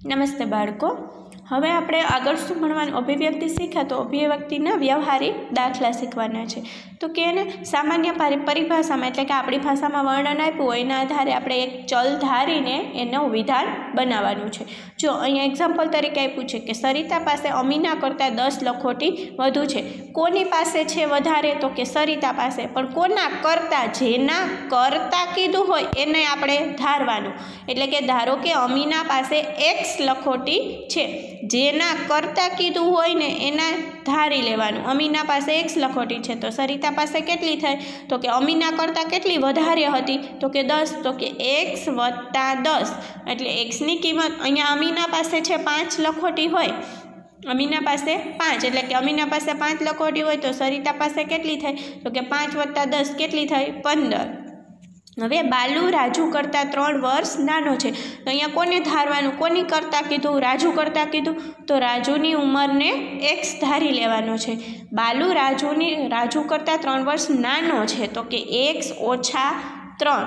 નમસ્તે બાળકો, હવે આપણે આગળ શું ભણવાનું અભિવ્યક્તિ શીખ્યા તો અભિવ્યક્તિના વ્યવહારિક દાખલા શીખવાના છે. તો કે એને સામાન્ય પરિભાષામાં એટલે કે આપણી ભાષામાં વર્ણન આપ્યું હોય એના આધારે આપણે એક ચલ ધારીને એનું વિધાન બનાવવાનું છે. જો અહીંયા એક્ઝામ્પલ તરીકે આપ્યું છે કે સરિતા પાસે અમીના કરતાં 10 લખોટી વધુ છે. કોની પાસે છે વધારે? તો કે સરિતા પાસે. પણ કોના કરતાં? જેના કરતાં કીધું હોય એને આપણે ધારવાનું. એટલે કે ધારો કે અમીના પાસે x લખોટી છે, જેના કરતાં કીધું હોય ને એના ધારી લેવાનું. અમીના પાસે x લખોટી છે તો સરિતા પાસે કેટલી થાય? તો કે અમીના કરતાં કેટલી વધારે હતી? તો કે 10. તો કે x વત્તા 10 એટલે xની કિંમત અહીંયા અમીના પાસે છે 5 લખોટી હોય, અમીના પાસે 5 એટલે કે અમીના પાસે 5 લખોટી હોય તો સરિતા પાસે કેટલી થાય? તો કે 5 વત્તા 10 કેટલી થાય? 15. હવે બાલુ રાજુ કરતાં 3 વર્ષ નાનો છે તો અહીંયા કોને ધારવાનું? કોની કરતાં કીધું? રાજુ કરતાં કીધું તો રાજુની ઉંમરને x ધારી લેવાનો છે. બાલુ રાજુ કરતાં 3 વર્ષ નાનો છે તો કે x ઓછા 3.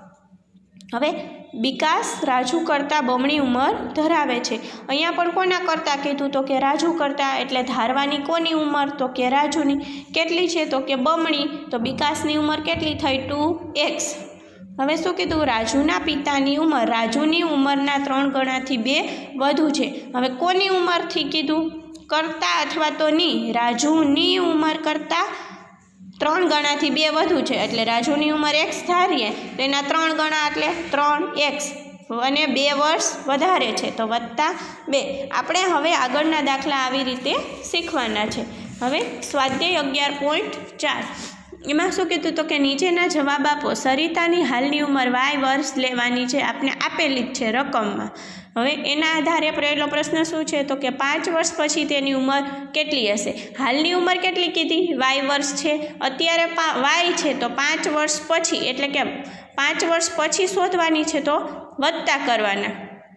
હવે વિકાસ રાજુ કરતાં બમણી ઉંમર ધરાવે છે. અહીંયા પણ કોના કરતાં કીધું? તો કે રાજુ કરતાં. એટલે ધારવાની કોની ઉંમર? તો કે રાજુની. કેટલી છે? તો કે બમણી. તો વિકાસની ઉંમર કેટલી થઈ? 2x. હવે શું કીધું? રાજુના પિતાની ઉંમર રાજુની ઉંમરના 3 ગણાથી 2 વધુ છે. હવે કોની ઉંમરથી કીધું? કરતાં અથવા તો ની? રાજુની ઉંમર કરતાં 3 ગણાથી 2 વધુ છે એટલે રાજુની ઉંમર x ધારીએ તો એના 3 ગણા એટલે 3x અને 2 વર્ષ વધારે છે તો વત્તા 2. આપણે હવે આગળના દાખલા આવી રીતે શીખવાના છે. હવે સ્વાધ્યાય 11.4 એમાં શું કીધું? તો કે નીચેના જવાબ આપો. સરિતાની હાલની ઉંમર y વર્ષ લેવાની છે, આપને આપેલી જ છે રકમમાં. હવે એના આધારે પહેલો પ્રશ્ન શું છે? તો કે 5 વર્ષ પછી તેની ઉંમર કેટલી હશે? હાલની ઉંમર કેટલી કીધી? y વર્ષ છે. અત્યારે y છે તો 5 વર્ષ પછી એટલે કે 5 વર્ષ પછી શોધવાની છે તો વત્તા કરવાના.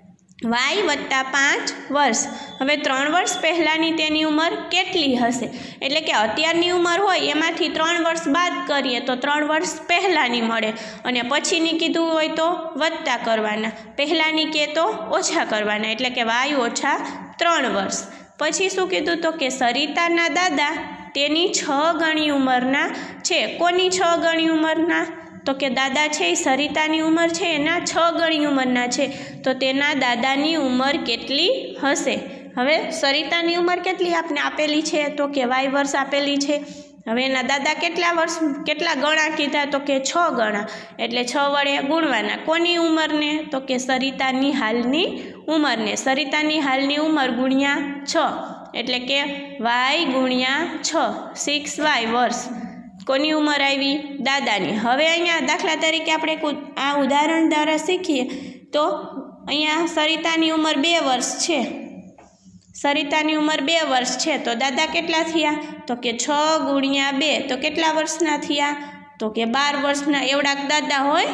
y વત્તા 5 વર્ષ. હવે 3 વર્ષ પહેલાંની તેની ઉંમર કેટલી હશે? એટલે કે અત્યારની ઉંમર હોય એમાંથી 3 વર્ષ બાદ કરીએ તો 3 વર્ષ પહેલાંની મળે અને પછીની કીધું હોય તો વત્તા કરવાના, પહેલાંની કે તો ઓછા કરવાના એટલે કે y ઓછા 3 વર્ષ. પછી શું કીધું? તો કે સરિતાના દાદા તેની 6 ગણી ઉંમરના છે. કોની 6 ગણી ઉંમરના? તો કે દાદા છે એ સરિતાની ઉંમર છે એના 6 ગણી ઉંમરના છે તો તેના દાદાની ઉંમર કેટલી હશે? હવે સરિતાની ઉંમર કેટલી આપને આપેલી છે? તો કે y વર્ષ આપેલી છે. હવે એના દાદા કેટલા ગણા કીધા? તો કે 6 ગણા એટલે 6 વડે ગુણવાના. કોની ઉંમરને? તો કે સરિતાની હાલની ઉંમરને. સરિતાની હાલની ઉંમર ગુણ્યા 6 એટલે કે y ગુણ્યા 6 6y વર્ષ. કોની ઉંમર આવી? દાદાની. હવે અહીંયા દાખલા તરીકે આપણે આ ઉદાહરણ દ્વારા શીખીએ તો અહીંયા સરિતાની ઉંમર 2 વર્ષ છે. સરિતાની ઉંમર 2 વર્ષ છે તો દાદા કેટલા થયા? તો કે 6 ગુણ્યા 2 તો કેટલા વર્ષના થયા? તો કે 12 વર્ષના. એવડાક દાદા હોય.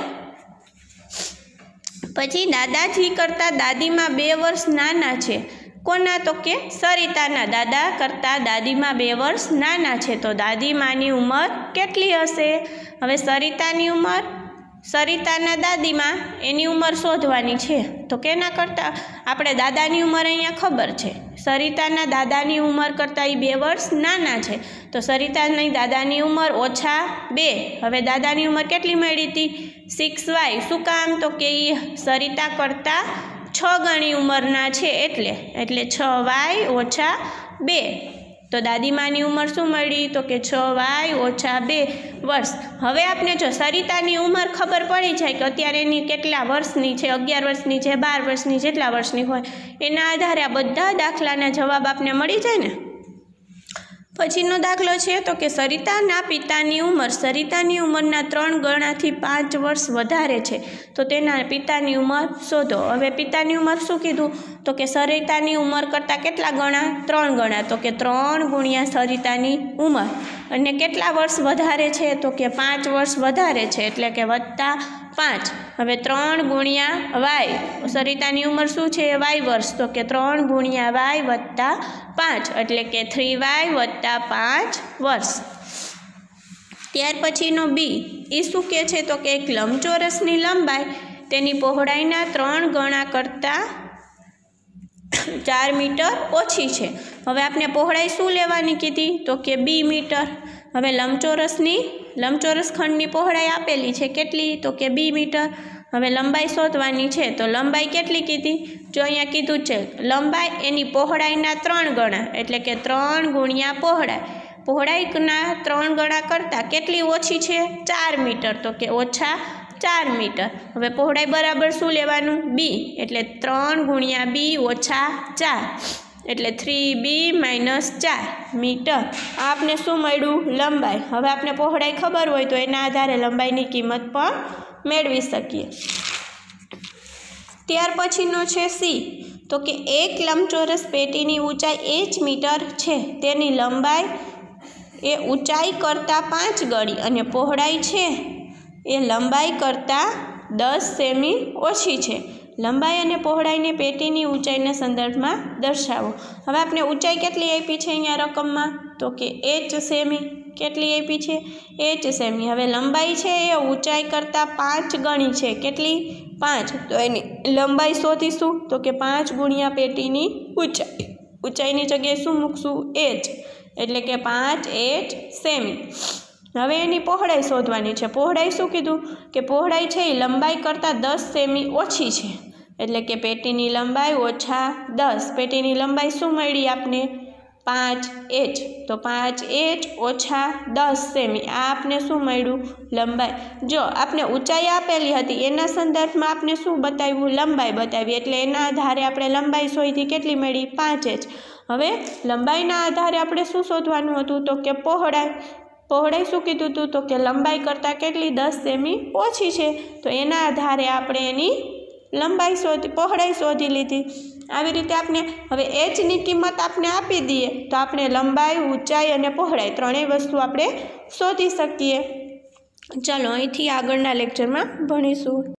પછી દાદાજી કરતાં દાદીમાં 2 વર્ષ નાના છે. કોના? તો કે સરિતાના. દાદા કરતાં દાદીમાં 2 વર્ષ નાના છે તો દાદીમાની ઉંમર કેટલી હશે? હવે સરિતાની ઉંમર, સરિતાના દાદીમાં એની ઉંમર શોધવાની છે તો કેના કરતાં? આપણે દાદાની ઉંમર અહીંયા ખબર છે. સરિતાના દાદાની ઉંમર કરતાં એ 2 વર્ષ નાના છે તો સરિતાની દાદાની ઉંમર ઓછા 2. હવે દાદાની ઉંમર કેટલી મળી હતી? 6y. શું કામ? તો કે એ સરિતા કરતાં 6 ગણી ઉંમરના છે એટલે 6y ઓછા 2. તો દાદીમાની ઉંમર શું મળી? તો કે 6y ઓછા 2 વર્ષ. હવે આપણે જો સરિતાની ઉંમર ખબર પડી જાય કે અત્યારે એની કેટલા વર્ષની છે, 11 વર્ષની છે, 12 વર્ષની, જેટલા વર્ષની હોય એના આધારે આ બધા દાખલાના જવાબ આપને મળી જાય ને. પછીનો દાખલો છે તો કે સરિતાના પિતાની ઉંમર સરિતાની ઉંમરના 3 ગણાથી 5 વર્ષ વધારે છે તો તેના પિતાની ઉંમર શોધો. હવે પિતાની ઉંમર શું કીધું? તો કે સરિતાની ઉંમર કરતાં કેટલા ગણા? 3 ગણા. તો કે 3 ગુણ્યા સરિતાની ઉંમર. અને કેટલા વર્ષ વધારે છે? તો કે 5 વર્ષ વધારે છે એટલે કે વત્તા 5. હવે 3 ગુણ્યા y. સરિતાની ઉંમર શું છે? y વર્ષ. તો કે 3 ગુણ્યા y વત્તા 5 એટલે કે 3y વત્તા 5 વર્ષ. ત્યાર પછીનો બી એ શું કહે છે? તો કે એક લંબચોરસની લંબાઈ તેની પહોળાઈના 3 ગણા કરતાં 4 મીટર ઓછી છે। હવે આપણે પહોળાઈ શું લેવાની કીધી તો કે 2 મીટર। હવે લંબચોરસ ખંડની પહોળાઈ આપેલી છે કેટલી તો કે 2 મીટર। હવે લંબાઈ શોધવાની છે તો લંબાઈ કેટલી કીધી જો અહીંયા કીધું છે લંબાઈ એની પહોળાઈના 3 ગણા એટલે કે 3 ગુણ્યા પહોળાઈના 3 ગણા કરતાં કેટલી ઓછી છે 4 મીટર તો કે ઓછા 4 મીટર। હવે પહોળાઈ બરાબર શું લેવાનું b એટલે 3 ગુણ્યા b ઓછા 4 એટલે 3b - 4 મીટર। આપને શું મળ્યું લંબાઈ। હવે આપણે પહોળાઈ ખબર હોય તો એના આધારે લંબાઈની કિંમત પણ મેળવી શકીએ। ત્યાર પછીનો છે c તો કે એક લંબચોરસ પેટીની ઊંચાઈ h મીટર છે, તેની લંબાઈ એ ઊંચાઈ કરતાં 5 ગણી અને પહોળાઈ છે એ લંબાઈ કરતાં 10 સેમી ઓછી છે। લંબાઈ અને પહોળાઈને પેટીની ઊંચાઈના સંદર્ભમાં દર્શાવો। હવે આપણે ઊંચાઈ કેટલી આપી છે અહીંયા રકમમાં તો કે h સેમી। કેટલી આપી છે h સેમી। હવે લંબાઈ છે એ ઊંચાઈ કરતાં 5 ગણી છે કેટલી 5 તો એની લંબાઈ શોધીશું તો કે 5 ગુણ્યા પેટીની ઊંચાઈની જગ્યાએ શું મૂકશું h એટલે કે 5h સેમી। હવે એની પહોળાઈ શોધવાની છે। પહોળાઈ શું કીધું કે પહોળાઈ છે એ લંબાઈ કરતાં 10 સેમી ઓછી છે એટલે કે પેટીની લંબાઈ ઓછા 10। પેટીની લંબાઈ શું મળી આપને 5h તો 5h ઓછા 10 સેમી। આ આપને શું મળ્યું લંબાઈ। જો આપને ઊંચાઈ આપેલી હતી એના સંદર્ભમાં આપને શું બતાવ્યું લંબાઈ બતાવી એટલે એના આધારે આપણે લંબાઈ શોધી કેટલી મળી 5h। હવે લંબાઈના આધારે આપણે શું શોધવાનું હતું તો કે પહોળાઈ શું કીધું હતું તો કે લંબાઈ કરતાં કેટલી 10 સેમી ઓછી છે તો એના આધારે આપણે એની પહોળાઈ શોધી લીધી। આવી રીતે આપણે હવે hની કિંમત આપણે આપી દઈએ તો આપણે લંબાઈ ઊંચાઈ અને પહોળાઈ ત્રણેય વસ્તુ આપણે શોધી શકીએ। ચાલો અહીંથી આગળના લેક્ચરમાં ભણીશું।